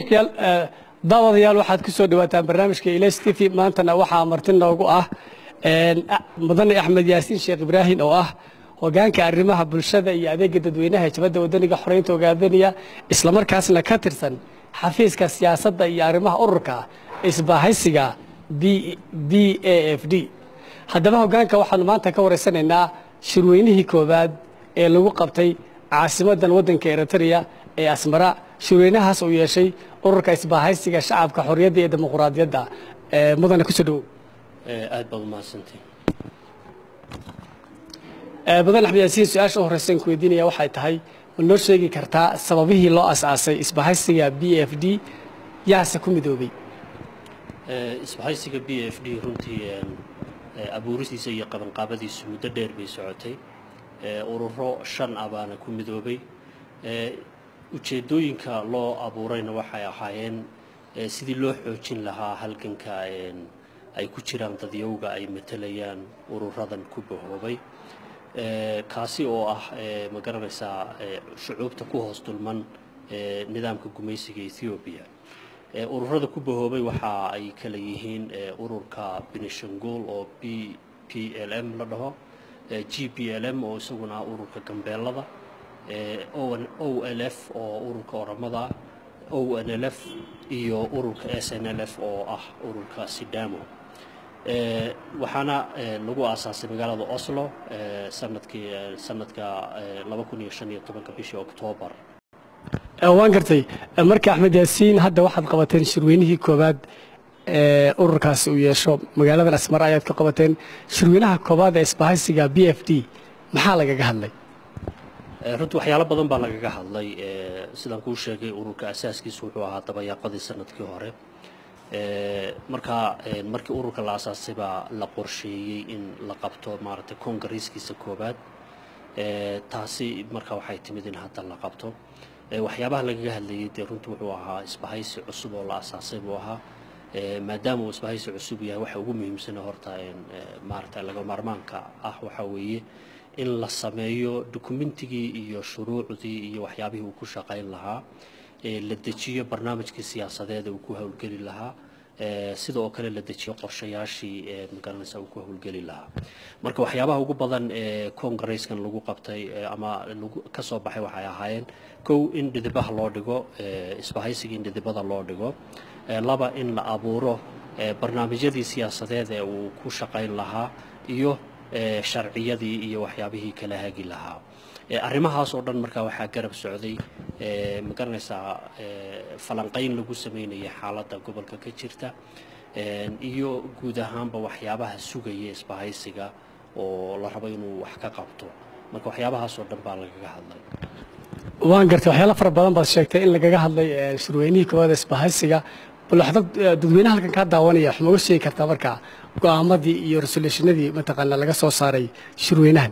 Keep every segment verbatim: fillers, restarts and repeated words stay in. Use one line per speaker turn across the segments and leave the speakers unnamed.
daawadayaal daawadayaal waxaad ku soo dhawaataan barnaamijka Ilays T V maantana waxaa martin noogu ah een mudane Axmed Yaasiin Sheekh Ibraahin oo ah hogaanka arrimaha bulshada iyo adeegga dadweynaha jabada wadaniga xoreynta ogaadaniya isla markaasna ka tirsan xafiiska siyaasadda iyo arrimaha ururka isbaahaysiga B A F D haddaba hogaanka waxaanu maanta ka wareysanaynaa shirweynihii koowaad ee lagu qabtay caasimadan wadanka Eritrea ee Asmara shirweynahaas oo yeeshay ururka isbaahaysiga shacabka xorriyadda iyo dimuqraadiyadda ee mudane ku soo dhaw
ee aad baad mahadsantahay
ee badan Axmed Yaasiin su'aasha horeysan ku weydiinaya waxay tahay ma noo sheegi kartaa sababihii loo asaasay isbaahaysiga B A F D yaase ku midoobay
ee isbaahaysiga B A F D runtii abuurisiisa iyo qabanqaabadiisu muddo dheer bay socotay ee ururo shan abaana ku midoobay ee ujeedooyinka loo abuurayna waxay ahaayeen sidii loo xoojin lahaa halganka ay ku jiraan dadyowga ay matalayaan ururadan ku bahoobay ee kaasi oo ah ma garanaysaa shucuubta ku hoos dulman ee nidaamka gumaysiga Ethiopia ee ururada ku bahoobay waxa ay kala yihiin ururka Benishangul oo B P L M la dhaho G P L M oo isaguna ururka Gambeelada O L F oo ururka Oromada O N L F iyo ururka S N L F oo ah ururka Sidamo ee waxaana lagu aasaasay magaalada Oslo ee sanadkii sanadka laba kun iyo shan iyo toban bishii October
waan gartay marka Axmed Yaasiin hadda waxaad qabateen shirweynihii koowaad ee ururkaas uu yeesho magaalada Asmara ayaad ka qabateen shirweynaha koowaad ee isbaahaysiga B A F D maxaa lagaga hadlay
runtii waxyaalo badan baa lagaga hadlay sidaan kuu sheegay ururka asaaskiisu wuxuu ahaa dabayaaqadii sanadkii hore ee marka markii ururka la asaasay baa la qorsheeyay in la qabto maaragtay kongareeskiisa koowaad ee taasi marka waxay timid in hadda la qabto ee waxyaabaha lagaga hadlayay dee runtii wuxuu ahaa isbahaysi cusub oo la asaasay buu ahaa ee maadaama uu isbahaysi cusub yahay waxa ugu muhiimsan horta in maaragtay laga maarmaanka ah waxa weeye in la sameeyo dukumentigii iyo shuruucdii iyo waxyaabihii uu ku shaqayn lahaa ee la dejiyo barnaamijkii siyaasadeed uu ku hawlgeli lahaa ee sidoo kale la dejiyo qorshayaashii ee magaranaysa uu ku hawlgeli lahaa marka waxyaabaha ugu badan ee kongareeskan lagu qabtay ama lagu ka soo baxay waxay ahaayeen kow in dhidibaha loo dhigo ee isbahaysiga in dhidibada loo dhigo ee laba in la abuuro ee barnaamijyadii siyaasadeed ee uu ku shaqayn lahaa iyo ee sharciyadii iyo waxyaabihii kala hagi lahaa ee arrimahaas oo dhan marka waxa garab socday ee ma garanaysaa ee falanqayn lagu sameeyay xaaladda gobolka ka jirta ee iyo guud ahaanba waxyaabaha sugaya isbahaysiga oo la rabo inuu wax ka qabto marka waxyaabahaas oo dhan baa lagaga hadlay
waan gartay waxyaalo fara badan baad sheegtay in lagaga hadlay shirweynihii koowaad isbahaysiga bal waxda dadweynaha halkan ka daawanaya waxma uga sheegi kartaa marka go'aamadii iyo resolutionadii mataqaana laga soo saaray shirweynahan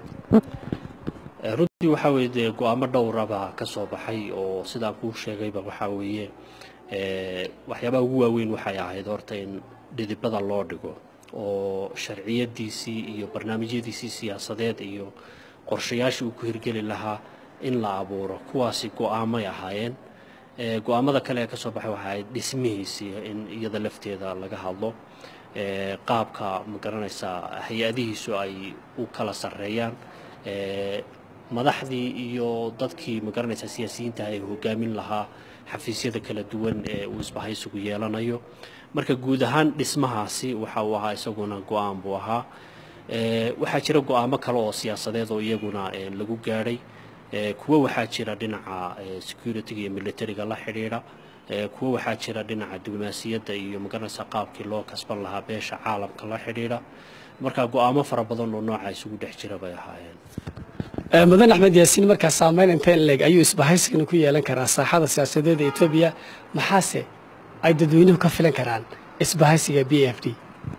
runtii waxa weeye go'aamo dhowr ah ka soo baxay oo sidaan kuu sheegayba waxa weeye ee waxyaabaha ugu waaweyn waxay ahayd horta in dhidibada loo dhigo oo sharciyadiisii iyo barnaamijyadiisii siyaasadeed iyo qorshayaashii uu ku hirgeli lahaa in la abuuro kuwaasi go'aamay ahaayeen ee go'aamada kale ee ka soo baxay waxa ay dhismihiisii in iyada lafteeda laga hadlo ee qaabka ma garanaysaa hay'adihiisu ay u kala sareeyaan ee madaxdii iyo dadkii ma garanaysaa siyaasiyiinta ay hogaamin lahaa xafiisyada kala duwan ee uu isbahaysigu yeelanayo marka guud ahaan dhismahaasi waxa uu ahaa isaguna go'aan buu ahaa ee waxa jira go'aamo kale oo siyaasadeed oo iyaguna lagu gaaray ee kuwa waxa jira dhinaca security iyo military-ga la xiriira ee kuwa waxa jira dhinaca diblomaasiyadda iyo ma garanaysaa qaabkii loo kasban lahaa beesha caalamka la xiriira marka go'aamo fara badan oo nooca isugu dhex jira bay ahaayeen
مدن أحمد ياسين مركز سامين إنتين لج أيو إسبahaysi كانوا كي يلان كرا ساحة السياسية دي إثيوبيا محاسة أي ددوينه كفلان كران إسبahaysi B A F D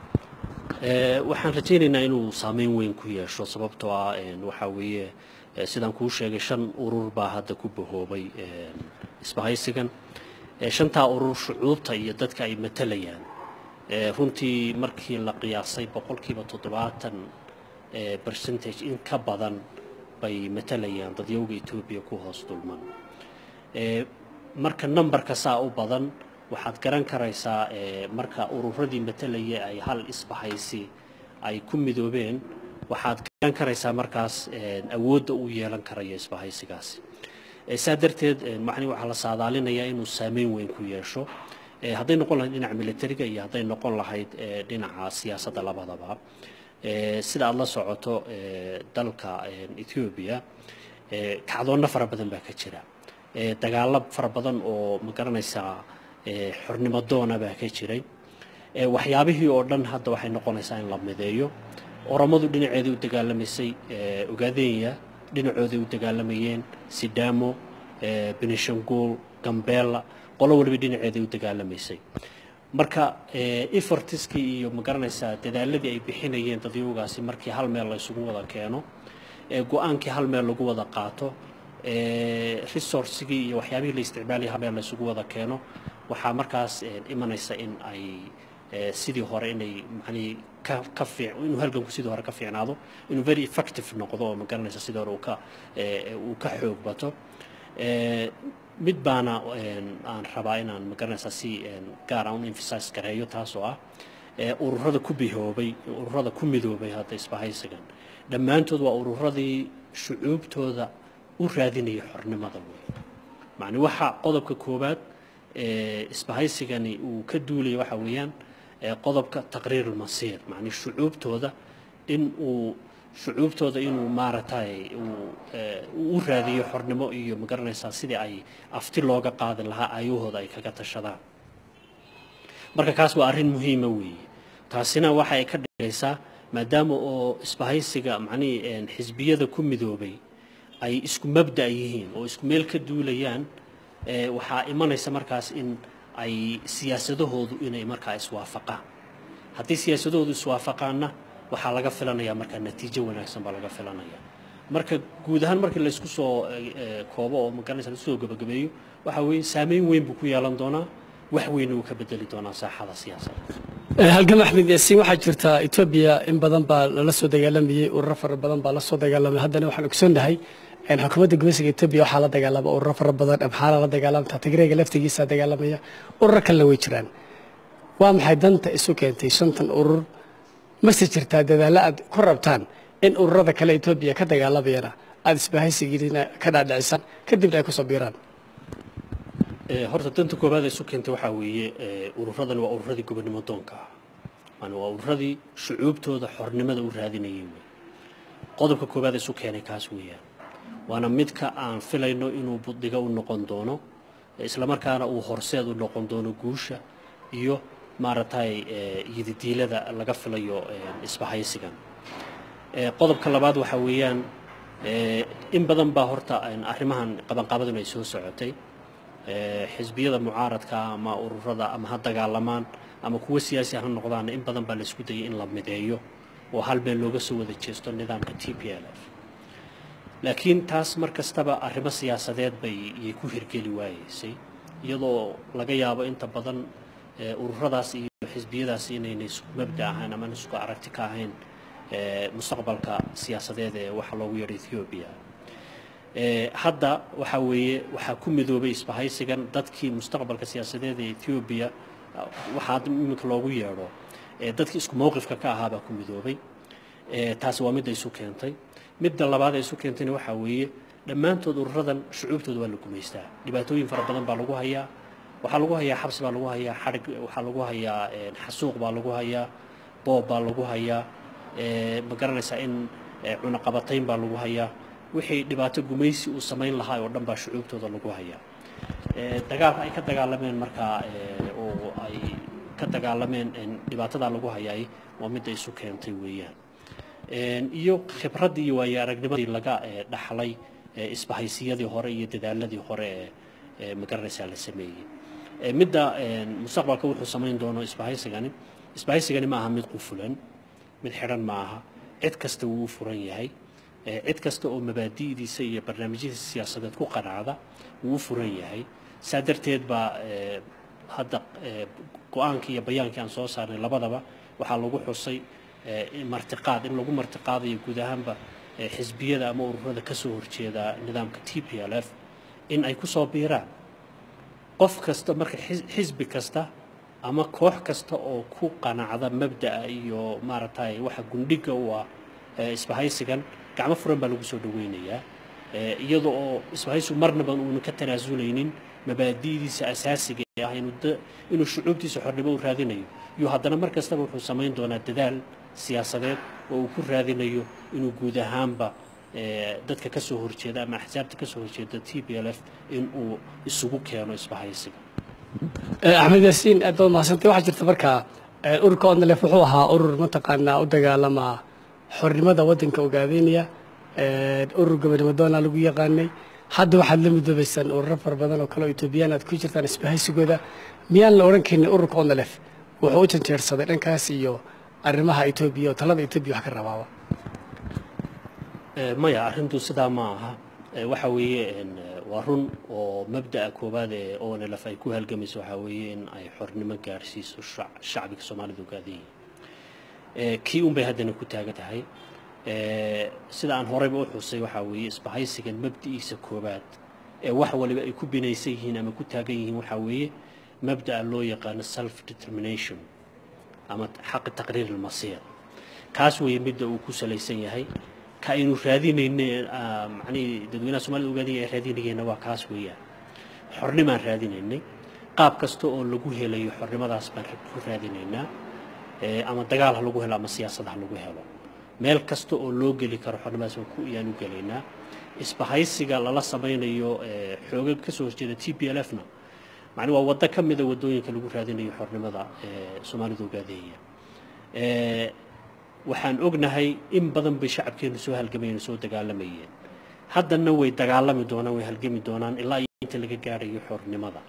waxaan rajaynaynaa inuu saameyn weyn ku yeesho sababtoo ah waxa weeye sidaan kuu sheegay shan urur baa hadda ku bahoobay isbahaysigan shanta urur shucuubta iyo dadka ay matalayaan runtii markii la qiyaasay boqolkiiba toddobaatan percentage in ka badan bay matalayaan dadyowga Ethiopia ku hoos dulman ee marka numberka saa u badan waxaad garan karaysaa marka ururadii matalaya ay hal isbahaysi ay ku midoobeen waxaad garan karaysaa markaas awoodda uu yeelan karayo isbahaysigaasi saa darteed macni waxaa la saadaalinayaa inuu saameyn weyn ku yeesho hadday noqon lahayd dhinaca militariga iyo hadday noqon lahayd dhinaca siyaasadda labadaba sida aad la socoto dalka Ethiopia kacdoonna fara badan baa ka jira dagaalo fara badan oo ma garanaysaa xornimo doona baa ka jiray waxyaabihii oo dhan hadda waxay noqonaysaa in la mideeyo oromadu dhinaceedii u dagaalamaysay Ogaadenya dhinacoodii u dagaalamayeen Sidamo Benishangul Gambela qolo waliba dhinaceedii u dagaalamaysay marka effortiskii iyo ma garanaysaa dadaaladii ay bixinayeen dadyogaasi markii hal meel la isugu wada keeno go'aankii hal meel lagu wada qaato resourcigii iyo waxyaabihii la isticmaalay hal meel la isugu wada keeno waxaa markaas imanaysa in ay sidii hore inay macni ka ka fiic inuu halganku sidii hore ka fiicnaado inuu very effective noqdo oo ma garanaysa sidii hore uu ka uu ka xoog bato mid baana aan rabaa inaan ma garanaysa si gaar ah u emphasize gareeyo taas oo ah ururada ku bihoobay ururada ku midoobay hadda isbahaysigan dhammaantood waa ururadii shucuubtooda u raadinaya xornimada weey macni waxa qodobka koobaad isbahaysigani uu ka duulay waxa weeyaan qodobka taqriir al-masiir macni shucuubtooda in uu shucuubtooda inuu maaragtay uu u raadiyo xornimo iyo ma garanaysaa sidii ay afti looga qaadi lahaa ayahooda ay kaga tashadaan marka kaas waa arrin muhiim ah weey taasina waxa ay ka dhigaysaa maadaama oo isbahaysiga macni xisbiyada ku midoobay ay isku mabda yihiin oo isku meel ka duulayaan waxaa imanaysa markaas in ay siyaasadahoodu inay markaa iswaafaqaan haddii siyaasadahoodu iswaafaqaanna waxaa laga filanayaa markaa natiijo wanaagsan baa laga filanayaa marka guud ahaan markii la isku soo koobo oo ma garanaysa la soo gabagabeeyo waxa weeye saameyn weyn buu ku yeelan doonaa wax weyn uu ka bedeli doonaa saaxada siyaasadda
halgam axmed yaasiin waxaa jirta Ethiopia in badan baa la soo dagaalamayay ururo fara badan baa la soo dagaalamay haddana waxaan ogsoonnahay in xukuumadda gobolka Ethiopia waxa la dagaalama ururo fara badan amxaara la dagaalamta Tigreega laftigiisa dagaalamaya ururo kale way jiraan waa maxay danta isu keentay shantan urur ma jirtaa dadaalo aad ku rabtaan in ururada kale Ethiopia ka dagaalamayana aad isbahaysigiina ka dhaadhicisaan kadibna ay ku soo biiraan
horta danta koobaad ee isu keentay waxa weeye ururadan waa ururadii gobonimo doonka ah waa ururadii shucuubtooda xornimada u raadinayay qodobka koobaad ee isu keenay kaas weeyaan waana midka aan filayno inuu budiga u noqon doono isla markaana uu horseed u noqon doono guusha iyo maaragtay yididiilada laga filayo isbahaysigan qodobka labaad waxa weeyaan in badan baa horta arrimahan qabanqaabadu ay soo socotay xisbiyada mucaaradka ama ururada ama ha dagaalamaan ama kuwa siyaasi ah noqdaan in badan baa la isku dayay in la mideeyo oo hal meel looga soo wada jeesto nidaamka T P L F laakiin taas markastaba arrimo siyaasadeed bay ku hirgeli waayay iyadoo laga yaabo inta badan ururadaas iyo xisbiyadaas inay isku mabda ahaan ama isku aragti ka ahayn mustaqbalka siyaasadeed ee waxa loogu yeeray Ethiopia hadda waxa weeye waxa ku midoobay isbahaysigan dadkii mustaqbalka siyaasadeed ee Ethiopia waxa imika loogu yeero dadkii isku mowqifka ka ahaa baa ku midoobay taas waa mid ay isu keentay midda labaad ay isu keentayna waxa weeye dhammaantood ururadan shucuubtooda waa la gumaystaa dhibaatooyin fara badan baa lagu hayaa waxaa lagu hayaa xabsi baa lagu hayaa xarig waxaa lagu hayaa xasuuq baa lagu hayaa boob baa lagu hayaa ma garanaysaa in cunaqabatayn baa lagu hayaa wixii dhibaato gumaysi uu samayn lahaa oo dhan baa shucuubtooda lagu hayaa dagaalka ay ka dagaalameen markaa oo ay ka dagaalameen dhibaatada lagu hayay waa mid ay isu keentay weeyaan iyo khibradii iyo waayo aragnimadii laga dhaxlay isbahaysiyadii hore iyo dadaaladii hore ee ma garanaysaa la sameeyay midda mustaqbalka wuxuu samayn doono isbahaysigani isbahaysigani ma aha mid qufulan mid xiran ma aha cid kasta wuu furan yahay cid kasta oo mabaadi'diisa iyo barnaamijyadiisa siyaasadeed ku qanacda wuu furan yahay saa darteed baa hadda go'aankii iyo bayaankii aan soo saarnay labadaba waxaa lagu xusay martiqaad in lagu martiqaadayo guud ahaanba xisbiyada ama ururada ka soo horjeeda nidaamka T P L F in ay ku soo biiraan qof kasta marka xisbi kasta ama koox kasta oo ku qanacda mabda'a iyo maaragtay waxa gundhiga u ah isbahaysigan gacmo furan baa lagu soo dhaweynayaa iyadoo oo isbahaysigu marnaba uuna ka tanaasuleynin mabaadi'diisa asaasiga ah inuu shucuubtiisa xornimo u raadinayo iyo haddana mar kastaba wuxuu samayn doonaa dadaal siyaasadeed oo uu ku raadinayo inuu guud ahaanba dadka ka soo horjeeda ama axsaabta ka soo horjeeda T P L F in uu isugu keeno isbahaysiga.
Axmed Yaasiin aad baad mahadsantahay. waxaa jirta markaa ururka Onlef wuxuu ahaa urur mataqaanaa u dagaalama xornimada waddanka Ogaadeenaya urur gobonimo doona lagu yaqaanay hadda waxaad la midoobaysan ururo fara badan oo kale oo Itoobiyaan aad ku jirtaan isbahaysigooda miyaan la oran karin ururka Onlef wuxuu u janjeersaday dhankaas iyo arrimaha Itoobiya oo talada Itoobiya wax ka rabaaba
maya arrintu sidaa ma aha waxa weeye waa run oo mabda'a koobaad ee Onlef ay ku halgamayso waxa weeye in ay xornimo gaarsiiso shacbiga Soomaalidu Ogaadeenaya kii un bay haddana ku taagan tahay sida aan horeyba u xusay waxa weeye isbahaysigan mabda'iisa koobaad ee wax waliba ay ku binaysan yihiin ama ku taagan yihiin waxa weeye mabda'a loo yaqaan self determination ama xaq taqriir al-masiir kaas weeye midda uu ku salaysan yahay ka inuu raadinayna macni dadweynaha Soomaalidu Ogaadeenaya ay raadinayeen waa kaas weeyaan xornimaan raadinaynay qaab kasta oo lagu helayo xornimadaas baan ku raadinaynaa ama dagaal ha lagu helo ama siyaasad ha lagu helo meel kasta oo loo geli karo xornimadaas ku iyaan u galeynaa isbahaysiga lala samaynayo xoogag ka soo horjeeda T P L F-na macni waa waddo ka mid ah wadooyinka lagu raadinayo xornimada Soomaalidu Ogaadeenaya waxaan ognahay in badan bay shacabkeenu soo halgamayeen soo dagaalamayeen haddana way dagaalami doonaan way halgami doonaan ilaa inta laga gaarayo xornimada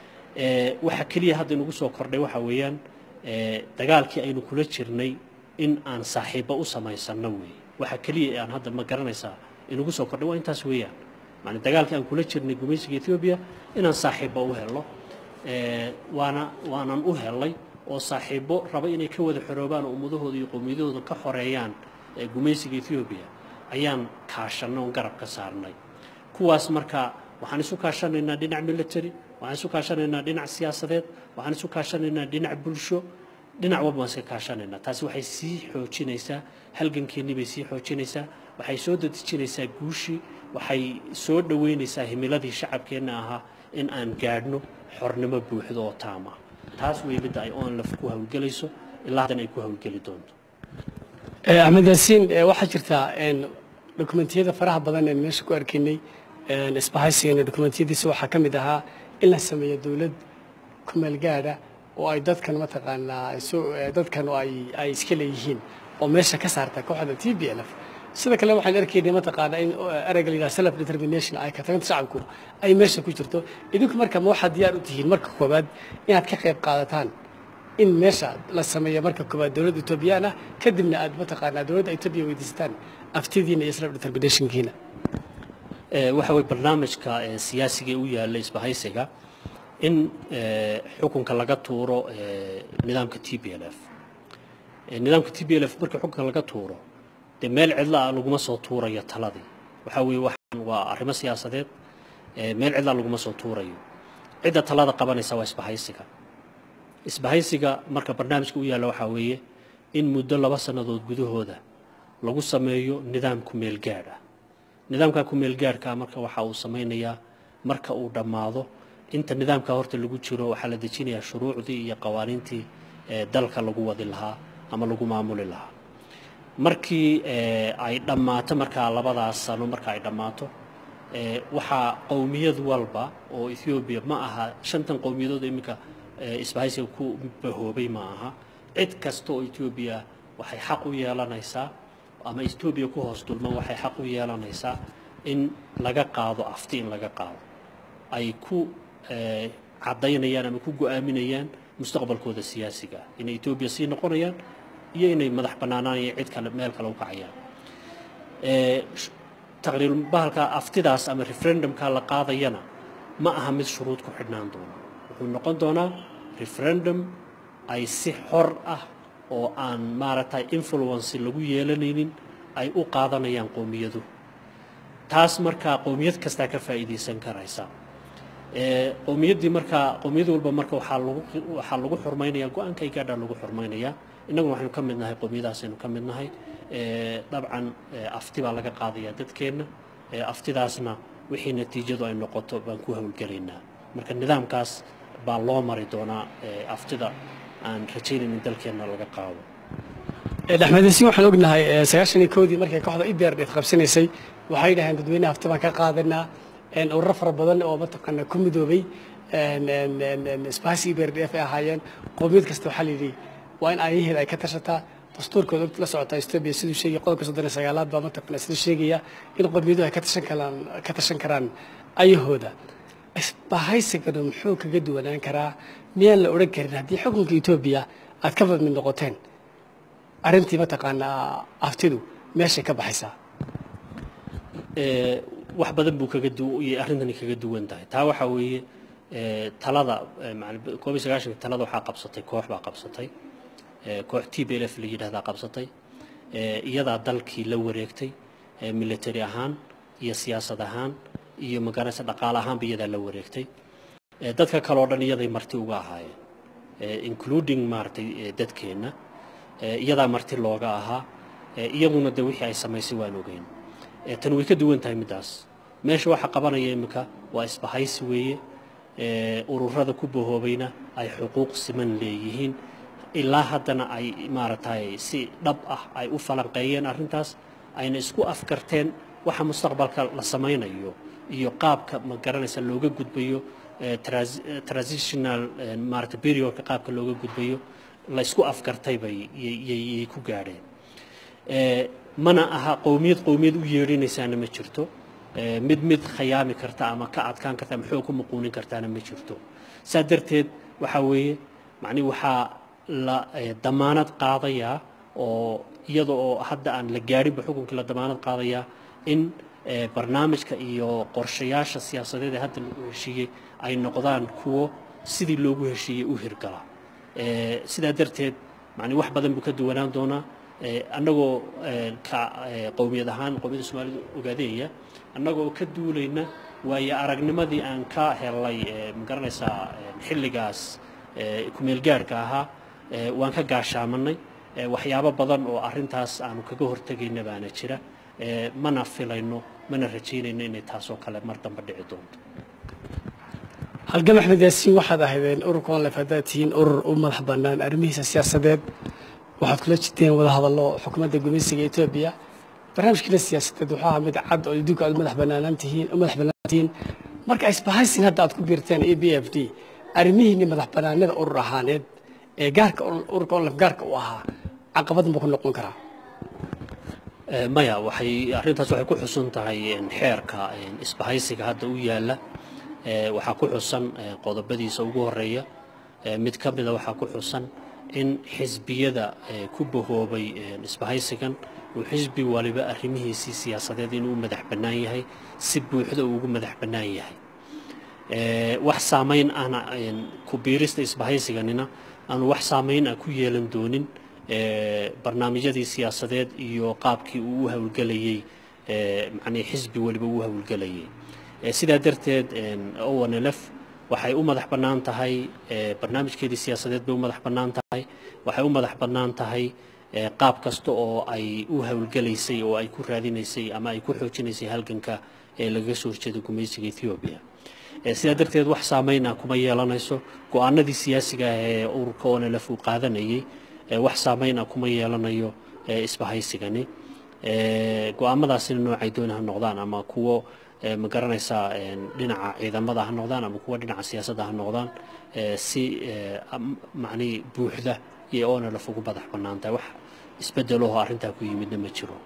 waxa kaliya hadda inagu soo kordhay waxa weeyaan dagaalkii aynu kula jirnay in aan saaxiibo u samaysano weey waxa kaliya aan hadda ma garanaysaa inagu soo kordhay waa intaas weeyaan macna dagaalkii aan kula jirnay gumaysiga Ethiopia inaan saaxiibo u helo waana waanan u helay oo saaxiibo raba inay ka wada xoroobaan ummadahooda iyo qowmiyadooda ka xoreeyaan gumaysiga Ethiopia ayaan kaashano garab ka saarnay kuwaas marka waxaan isu kaashanaynaa dhinac military waxaan isu kaashanaynaa dhinac siyaasadeed waxaan isu kaashanaynaa dhinac bulsho dhinac walba waan iska kaashanaynaa taasi waxay sii xoojinaysaa halgankeennii bay sii xoojinaysaa waxay soo dadejinaysaa guushii waxay soo dhaweynaysaa himiladii shacabkeenna ahaa in aan gaadhno xornimo buuxda oo taam ah taas way midda ay Onlef ku hawlgelayso ilaa hadan ay ku hawlgeli doonto
Axmed Yaasiin waxaa jirta dokumentiyada faraha badan ee meesha ku arkaynay isbahaysiga dokumentiyadiisa waxaa ka mid ahaa in la sameeyo dawlad ku meel gaadha oo ay dadkan mataqaanaa dadkan oo ay ay iska leeyihiin oo meesha ka saarta kooxda T P L F sida kale waxaan arkaynay mataqaanaa in erayga la self determination ay ka tagto shacabku ay meesha ku jirto idinku marka ma waxaad diyaar u tihiin marka koobaad inaad ka qayb qaadataan in meesha la sameeyo marka koobaad dawladda Itoobiyaan ah kadibna aad mataqaanaa dawladda Itoobiya weydiistaan aftidiina iyo self determinationkiina
waxa way barnaamijka siyaasiga u yaala isbahaysiga in xukunka laga tuuro nidaamka T P L F nidaamka T P L F marka xukunka laga tuuro de meel cidla laguma soo tuurayo taladii waxa weey waxaan waa arrimo siyaasadeed meel cidla laguma soo tuurayo cida talada qabanaysa waa isbahaysiga isbahaysiga marka barnaamijka u yaala waxa weeye in muddo laba sanadood gudahooda lagu sameeyo nidaam ku meel gaar ah nidaamka ku meel gaarka marka waxa uu sameeynaya marka uu dhamaado inta nidaamka horta lagu jiro waxa la dejinayaa shuruucdii iyo qawaaniintii dalka lagu wadi lahaa ama lagu maamuli lahaa markii ay dhamaato marka labadaas sano marka ay dhamaato waxa qowmiyad walba oo Ethiopia ma aha shantan qowmiyadood imika isbahaysiga ku bahoobay ma aha cid kasta oo Ethiopia waxay xaq u yeelanaysaa ama Ethiopia ku hoos dulman waxay xaq u yeelanaysaa in laga qaado afti in laga qaado ay ku cadaynayaan ama ku go'aaminayaan mustaqbalkooda siyaasiga in Ethiopia si noqonayaan iyo inay madax banaanaan iyo cid kale meel kale u kacayaan ee taqriir bahalka aftidaas ama referendumka la qaadayana ma aha mid shuruud ku xidhnaan doona wuxuu noqon doonaa referendum ay si xor ah oo aan maaragtay influence lagu yeelanaynin ay u qaadanayaan qowmiyadu taas marka qowmiyad kasta ka faa'iideysan karaysa qowmiyaddii markaa qowmiyad walba marka waxaa lagu waxaa lagu xurmaynayaa go-aanka ay gaadhaan lagu xurmaynayaa innaguna waxaynu ka mid nahay qowmiyadaasaynu ka mid nahay dabcan afti baa laga qaadayaa dadkeenna aftidaasna wixii natiijadu ay noqoto baan ku howlgelaynaa marka nidaamkaas baa loo mari doonaa aftida aan rajaynayn in dalkeenna laga qaado
axmed yaasiin waxaan ognahay sagaashan iyo kowdii markay kooxda I B R D F qabsanaysay waxay dhaheen dadweynaha afti baan ka qaadanaa ururo fara badan oo mataqaana ku midoobay isbaahis I B R D F ay ahaayeen qowmiyad kasta waxaa la yidhi waa in aayaheeda ay ka tashataa dastuurkooda la socotaa Ethiopia siduu sheegay qodobka soddon iyo sagaalaad baa mataqaana siduu sheegaya in qowmiyaduhu ay ka tashan karaan ka tashan karaan ayahooda isbahaysigana muxuu kaga duwanaan karaa miyaan la odhan karin haddii xukunka Ethiopia aad ka mid noqoteen arrintii mataqaana aftidu meeshay ka baxaysaa
wax badan buu kaga duwan arrintani kaga duwan tahay taa waxa weeye talada macallin koob iyo sagaashan talada waxa qabsatay koox baa qabsatay koox T B L F la yiraahdo qabsatay iyada dalkii la wareegtay military ahaan iyo siyaasad ahaan iyo magaalada dhaqaale ahaan iyada la wareegtay dadka kale oo dhan iyaday marti uga ahaayeen including marti dadkeena iyada marti looga ahaa iyaguna de wixii ay samaysay waan ogeyn tan way ka duwan tahay midaas meesha waxa qabanaya imika waa isbahaysi weeye ururada ku bahoobayna ay xuquuq siman leeyihiin ilaa haddana ay maaragtay si dhab ah ay u falanqeeyeen arrintaas ayna isku afkarteen waxa mustaqbalka la samaynayo iyo qaabka ma garanaysa looga gudbayo transitional maaragtay periodka qaabka looga gudbayo la isku afkartay bay yay ku gaadheen mana aha qowmiyad qowmiyad u yeerinaysaana ma jirto mid mid khiyaami karta ama ka adkaan karta ama xoog ku muquunin kartaana ma jirto saa darteed waxa weeye macni waxaa la damaanad qaadaya oo iyada oo hadda aan la gaarinba xukunkii la damaanad qaadaya in barnaamijka iyo qorshayaasha siyaasadeed ee hadda lagu heshiiyey ay noqdaan kuwo sidii loogu heshiiyey u hirgala sidaa darteed macni wax badan buu ka duwanaan doonaa annagoo ka qowmiyad ahaan qowmiyadda Soomaalidu ogaadaya annagoo ka duulayna waayo aragnimadii aan ka helay ma garanaysaa xilligaas ku meel gaarka ahaa waan ka gaashaamanay waxyaabo badan oo arrintaas aanu kaga hortagayna baana jira mana filayno mana rajaynayno inay taasoo kale mar dambe dhici doonto
halgam axmed yaasiin waxaad ahaydeen ururkan la fadaatiin urur u madax bannaan arrimihiisa siyaasadeed waxaad kula jirteen wada hadallo xukuumadda gumeysiga Ethiopia barnaamijkiina siyaasadeed wuxuu ahaa mid cad oo idinku aad madax bannaan tihiin madax bannaan tihiin marka isbahaysin hadda aad ku biirteen E B F D arrimihiina madax bannaanida urur ahaaneed ee gaarka ururka oo gaarka u ahaa caqabad ma ku noqon karaa
maya waxay arrintaas waxay ku xusun tahay xeerka isbahaysiga hadda u yaala waxa ku xusan qodobadiisa ugu horeeya mid ka mid ah waxa ku xusan in xisbiyada ku bahoobay isbahaysigan uu xisbi waliba arrimihiisa siyaasadeed inuu madax bannaan yahay si buuxda ugu madax bannaan yahay wax saameyn ana ku biirista isbahaysiganina aan wax saameyn ah ku yeelan doonin barnaamijyadii siyaasadeed iyo qaabkii uu u hawlgalayay macni xisbi waliba uu hawlgalayay sidaa darteed O N L F waxay u madax bannaan tahay barnaamijkeedii siyaasadeed bay u madax bannaan tahay waxay u madax bannaan tahay qaab kasta oo ay u hawlgalaysay oo ay ku raadinaysay ama ay ku xoojinaysay halganka ee laga soo horjeedo gumeysiga Ethiopia sidaa darteed wax saameyn ah kuma yeelanayso go'aanadii siyaasiga ah ee ururka O N L F uu qaadanayay wax saameyn ah kuma yeelanayo isbahaysigani go'aamadaasina noocay doonaha noqdaan ama kuwo ma garanaysaa dhinaca ciidamada ha noqdaan ama kuwa dhinaca siyaasadda ha noqdaan si macni buuxda iyo O N L F ugu madax bannaan tahay wax isbedelo arrintaa ku yimidna ma jiro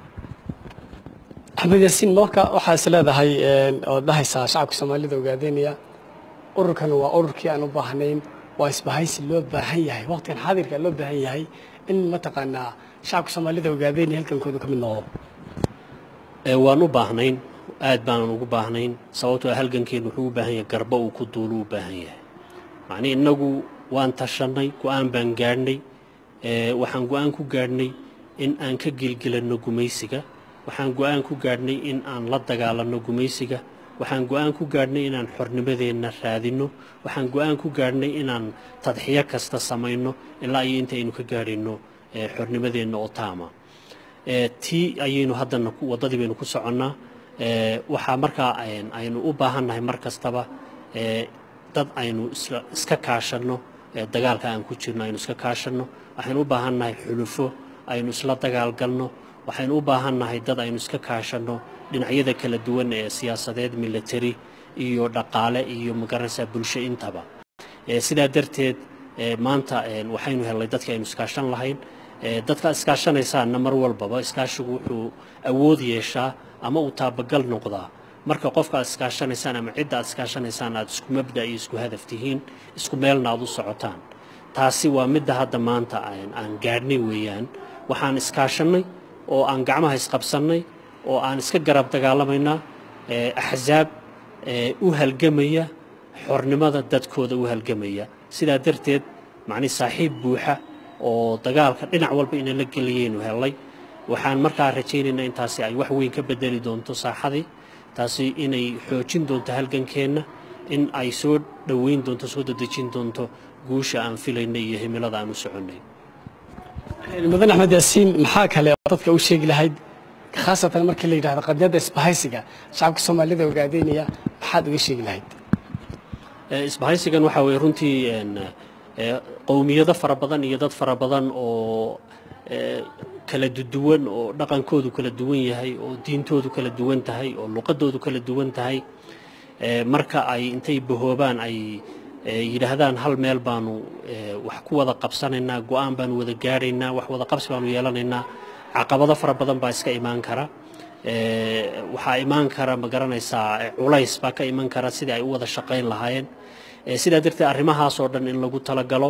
axmed yaasiin marka waxaa is leedahay oo dhahaysaa shacabka Soomaalida ogaadeynaya ururkan waa ururkii aan u baahnayn waa isbahaysi loo baahan yahay waqtigan xaadirka loo baahan yahay in mataqaanaa shacabka Soomaalida ogaadeynaya halkankooda ka mid noqdo
waan u baahnayn aad baan ugu baahnayn sababtoo ah halgankeenu wuxuu u baahan yahay garba uu ku duulo u baahan yahay macni inagu waan tashanay go'aan baan gaadhnay waxaan go'aan ku gaadhnay in aan ka gilgilanno gumeysiga waxaan go'aan ku gaadhnay in aan la dagaalanno gumeysiga waxaan go'aan ku gaadhnay inaan xornimadeenna raadinno waxaan go'aan ku gaadhnay inaan tadxiyo kasta samayno ilaa iyo inta aynu ka gaadhayno xornimadeenna oo taama tii ayaynu haddana waddadii baynu ku soconnaa waxaa markaa aynu u baahannahay mar kastaba dad aynu iska kaashanno dagaalka aan ku jirno aynu iska kaashanno waxaynu u baahannahay xulufo aynu isla dagaalgalno waxaynu u baahannahay dad aynu iska kaashanno dhinacyada kala duwan ee siyaasadeed military iyo dhaqaale iyo magaranaysaa bulsho intaba sidaa darteed maanta waxaynu helnay dadkii aynu iskaashan lahayn dadka iskaashanaysaana mar walbaba iskaashigu wuxuu awood yeeshaa ama uu taabagal noqdaa marka qofka aad iskaashanaysaan ama cidda aad iskaashanaysaan aad isku mabda iyo isku hadaf tihiin isku meelna aad u socotaan taasi waa midda hadda maanta aan gaadhnay weeyaan waxaan iskaashannay oo aan gacmaha isqabsannay oo aan iska garab dagaalamaynaa axsaab u halgamaya xornimada dadkooda u halgamaya sidaa darteed macni saaxiib buuxa oo dagaalka dhinac walba inaan la geliyaynu helay waxaan markaa rajaynaynaa intaasi ay wax weyn ka bedeli doonto saaxadii taasi inay xoojin doonto halgankeenna in ay soo dhoweyn doonto soo dadejin doonto guusha aan filaynay iyo himilada aan u soconnay
mudan axmed yaasiin maxaa kale oo dadka u sheegi lahayd khaasatan markii la yidhahdo qadiyadda isbahaysiga shacabka soomaalida ogaadeynaya maxaad uga sheegi lahayd
isbahaysigan waxaa weeye runtii qowmiyado fara badan iyo dad fara badan oo kala duwan oo dhaqankoodu kala duwan yahay oo diintoodu kala duwan tahay oo luqadoodu kala duwan tahay marka ay intay bahoobaan ay yidhaahdaan hal meel baanu wax ku wada qabsanaynaa go'aan baanu wada gaadhaynaa wax wada qabsi baanu yeelanaynaa caqabado fara badan baa iska imaan kara waxaa imaan kara ma garanaysaa culays baa ka iman kara sidii ay u wada shaqayn lahaayeen sidaa darteed arrimahaasoo dhan in lagu talagalo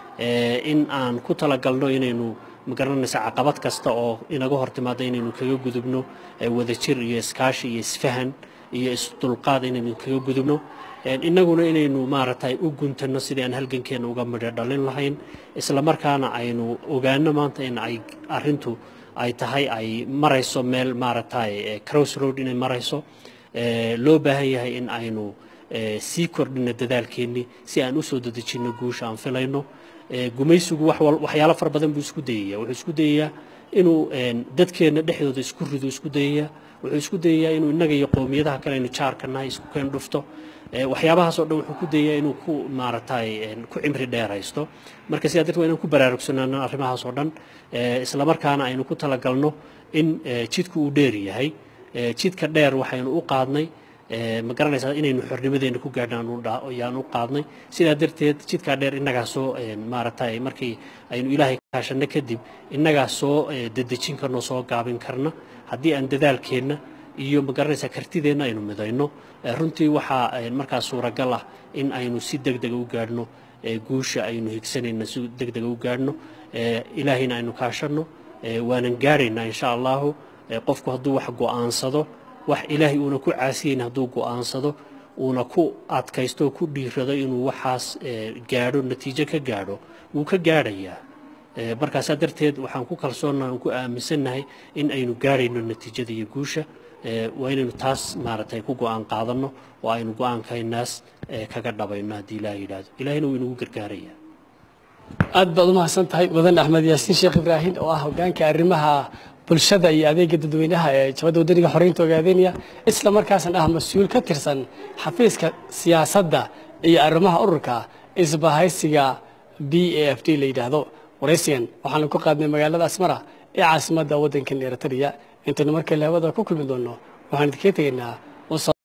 in aan ku talagalno inaynu ma garanaysaa caqabad kasta oo inaga hor timaada inaynu kaga gudubno wadajir iyo iskaashi iyo isfahan iyo isdulqaad inaynu kaga gudubno innaguna inaynu maaragtay u guntanno sidii aan halgankeena uga midho dhalin lahayn isla markaana aynu ogaano maanta in ay arrintu ay tahay ay marayso meel maaragtay crossroad inay marayso loo baahan yahay in aynu sii kordhino dadaalkeennii si aan u soo dadejinno guusha aan filayno gumaysigu waxyaalo fara badan buu isku dayayaa wuxuu isku dayayaa inuu dadkeenna dhexdooda isku rido isku dayayaa wuxuu isku dayayaa inuu innaga iyo qowmiyadaha kale aynu jaarka nahay isku keen dhufto waxyaabahaas oo dhan wuxuu ku dayayaa inuu ku maaragtay ku cimri dheeraysto marka sidaa darteed waa inaan ku baraarugsanaano arrimahaas oo dhan isla markaana aynu ku talagalno in jidku uu dheer yahay jidka dheer waxaynu u qaadnay ma garanaysaa inaynu xornimadeena ku gaadhaan ayaan u qaadnay sidaa darteed jidkaa dheer innagaa soo maaragtay markii aynu ilaahay kaashanno kadib innagaa soo dedejin karno soo gaabin karna haddii aan dadaalkeenna iyo ma garanaysaa kartideenna aynu midayno runtii waxaa markaa suuragal ah in aynu si degdega u gaadhno guusha aynu higsanayna si degdega u gaadhno ilaahayna aynu kaashanno waanan gaadhaynaa insha allahu qofku hadduu wax go'aansado wax ilaahay uuna ku caasiyeyn hadduu go'aansado uuna ku adkaysto ku dhiirado inuu waxaas gaadho natiijo ka gaadho wuu ka gaadhayaa markaasaa darteed waxaan ku kalsoonnahay aan ku aaminsannahay in aynu gaadhayno natiijada iyo guusha waa inaynu taas maaragtay ku go'aan qaadanno oo aynu go'aankaynaas kaga dhabayno haddii ilaah yidhaahdo ilaahayna wuu inagu gargaarayaa
aad baad u mahadsan tahay mudan axmed yaasiin sheekh ibraahim oo ah hoggaanka arrimaha bulshada iyo adeega dadweynaha ee jabadda wadaniga xoreynta ogaadeynaya isla markaasna ah mas-uul ka tirsan xafiiska siyaasadda iyo arrimaha ururka isbahaysiga b a f d la yidhaahdo waraysigan waxaanu ku qaadnay magaalada asmara ee caasimadda waddankan eritrea intaynu markale hawada ku kulmi doonno waxaan idinkaga tegaynaa